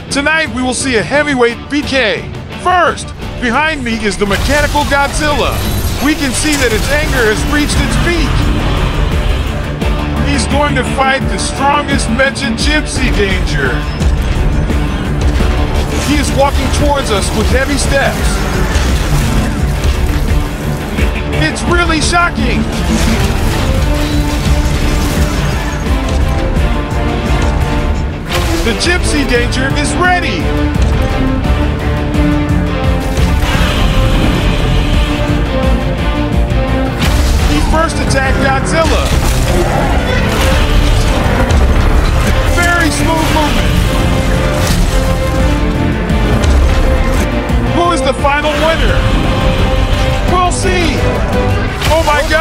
Tonight we will see a heavyweight BK. First, behind me is the mechanical Godzilla. We can see that its anger has reached its peak. He's going to fight the strongest mentioned Gipsy Danger. He is walking towards us with heavy steps. It's really shocking. The Gipsy Danger is ready. He first attacked Godzilla. Very smooth movement. Who is the final winner? We'll see. Oh my God.